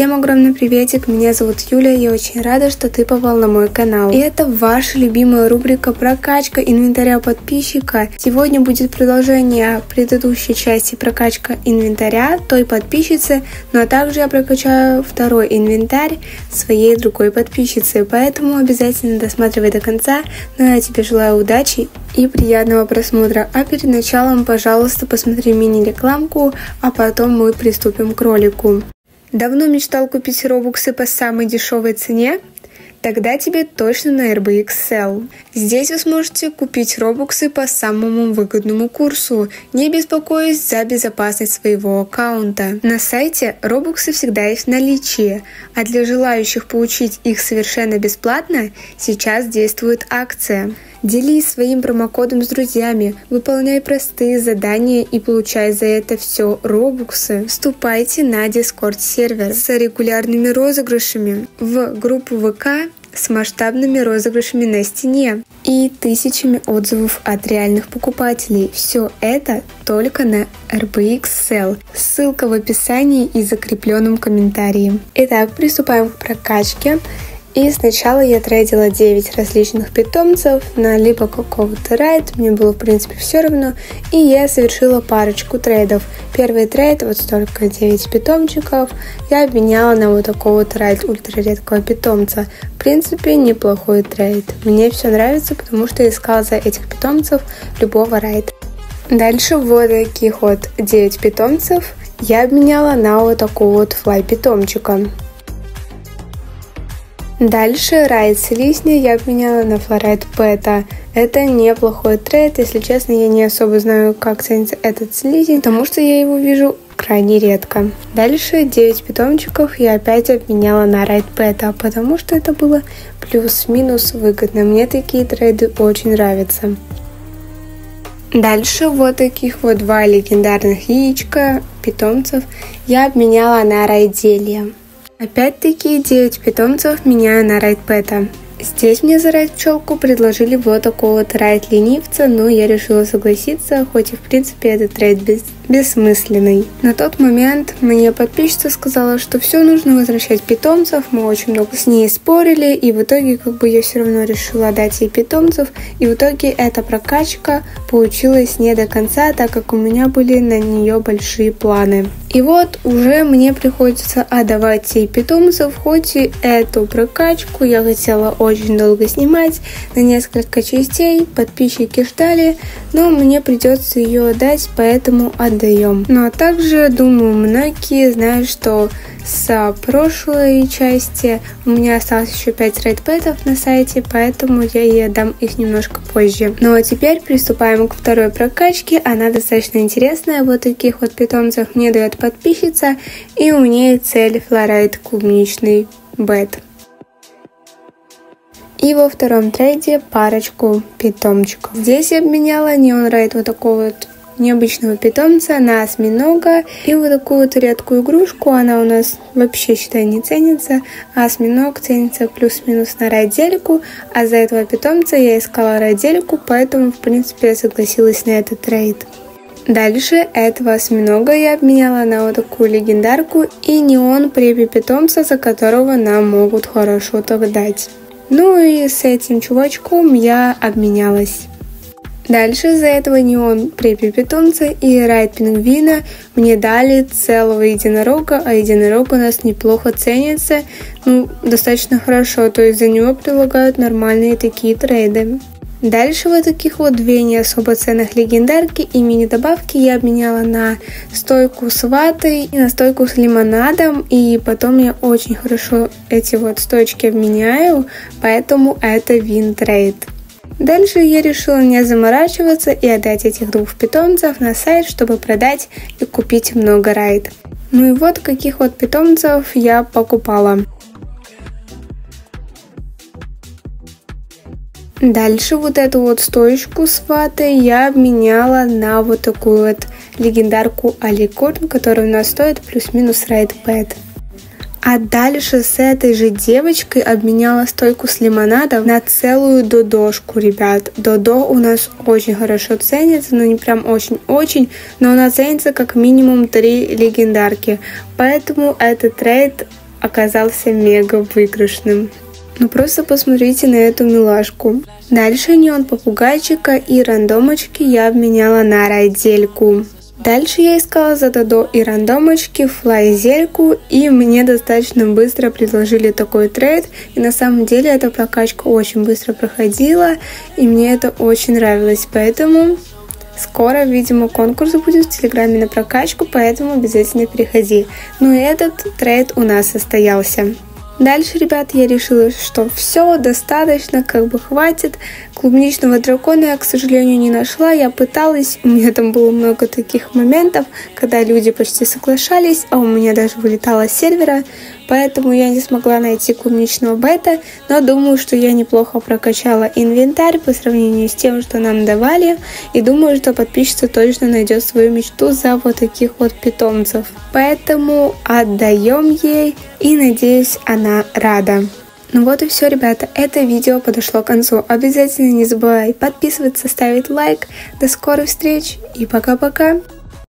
Всем огромный приветик, меня зовут Юля, я очень рада, что ты попал на мой канал. И это ваша любимая рубрика «Прокачка инвентаря подписчика». Сегодня будет продолжение предыдущей части «Прокачка инвентаря» той подписчицы, но также я прокачаю второй инвентарь своей другой подписчицы, поэтому обязательно досматривай до конца. Ну я тебе желаю удачи и приятного просмотра. А перед началом, пожалуйста, посмотри мини-рекламку, а потом мы приступим к ролику. Давно мечтал купить робуксы по самой дешевой цене? Тогда тебе точно на RBX Sell. Здесь вы сможете купить робуксы по самому выгодному курсу, не беспокоясь за безопасность своего аккаунта. На сайте робуксы всегда есть в наличии, а для желающих получить их совершенно бесплатно сейчас действует акция. Делись своим промокодом с друзьями, выполняй простые задания и получай за это все робуксы. Вступайте на Discord сервер с регулярными розыгрышами, в группу ВК с масштабными розыгрышами на стене и тысячами отзывов от реальных покупателей. Все это только на RBX Sell. Ссылка в описании и закрепленном комментарии. Итак, приступаем к прокачке. И сначала я трейдила 9 различных питомцев на либо какого-то райд, мне было в принципе все равно, и я совершила парочку трейдов. Первый трейд, вот столько 9 питомчиков, я обменяла на вот такого вот райд ультраредкого питомца. В принципе, неплохой трейд. Мне все нравится, потому что я искала за этих питомцев любого райда. Дальше вот таких вот 9 питомцев я обменяла на вот такого вот флай питомчика. Дальше райд слизня я обменяла на флорайд пэта. Это неплохой трейд, если честно, я не особо знаю, как ценится этот слизень, потому что я его вижу крайне редко. Дальше 9 питомчиков я опять обменяла на райд пэта, потому что это было плюс-минус выгодно. Мне такие трейды очень нравятся. Дальше вот таких вот 2 легендарных яичка питомцев я обменяла на райделья. Опять-таки 9 питомцев меняю на райд пэта. Здесь мне за райд пчелку предложили вот такого вот райд ленивца, но я решила согласиться, хоть и в принципе этот трейд бессмысленный. На тот момент мне подписчица сказала, что все нужно возвращать питомцев, мы очень много с ней спорили, и в итоге я все равно решила дать ей питомцев, и в итоге эта прокачка получилась не до конца, так как у меня были на нее большие планы. И вот уже мне приходится отдавать ей питомцев, хоть и эту прокачку я хотела очень долго снимать, на несколько частей, подписчики ждали, но мне придется ее отдать, поэтому отдаем. Ну а также, думаю, многие знают, что с прошлой части у меня осталось еще 5 рейдпэтов на сайте, поэтому я ей отдам их немножко позже. Ну а теперь приступаем к второй прокачке, она достаточно интересная, вот таких вот питомцев мне дает подписчица, и у нее цель флорайд клубничный бет. И во втором трейде парочку питомчиков. Здесь я обменяла неон райд вот такого вот необычного питомца на осьминога и вот такую вот редкую игрушку. Она у нас вообще, считай, не ценится, а осьминог ценится плюс-минус на райдельку, а за этого питомца я искала райдельку, поэтому в принципе я согласилась на этот трейд. Дальше этого осьминога я обменяла на вот такую легендарку и неон препи питомца, за которого нам могут хорошо так дать. Ну и с этим чувачком я обменялась. Дальше за этого неон препи питомца и райд пингвина мне дали целого единорога, а единорог у нас неплохо ценится, достаточно хорошо, то есть за него предлагают нормальные такие трейды. Дальше вот таких вот 2 не особо ценных легендарки и мини-добавки я обменяла на стойку с ватой и на стойку с лимонадом, и потом я очень хорошо эти вот стоечки обменяю, поэтому это вин-трейд. Дальше я решила не заморачиваться и отдать этих 2 питомцев на сайт, чтобы продать и купить много райд. Ну и вот каких вот питомцев я покупала. Дальше вот эту вот стоечку с ватой я обменяла на вот такую вот легендарку Аликорн, которая у нас стоит плюс-минус райд пэт. А дальше с этой же девочкой обменяла стойку с лимонадом на целую додошку, ребят. Додо у нас очень хорошо ценится, но не прям очень-очень, но она ценится как минимум 3 легендарки. Поэтому этот трейд оказался мега выигрышным. Ну просто посмотрите на эту милашку. Дальше неон попугайчика и рандомочки я обменяла на райдельку. Дальше я искала за Додо и рандомочки, флай-зельку, и мне достаточно быстро предложили такой трейд. И на самом деле эта прокачка очень быстро проходила, и мне это очень нравилось. Поэтому скоро, видимо, конкурс будет в Телеграме на прокачку, поэтому обязательно переходи. Ну и этот трейд у нас состоялся. Дальше, ребят, я решила, что все, достаточно, хватит. Клубничного дракона я, к сожалению, не нашла. Я пыталась, у меня там было много таких моментов, когда люди почти соглашались, а у меня даже вылетало с сервера. Поэтому я не смогла найти клубничного бета, но думаю, что я неплохо прокачала инвентарь по сравнению с тем, что нам давали. И думаю, что подписчица точно найдет свою мечту за вот таких вот питомцев. Поэтому отдаем ей и надеюсь, она рада. Ну вот и все, ребята, это видео подошло к концу. Обязательно не забывай подписываться, ставить лайк. До скорых встреч и пока-пока!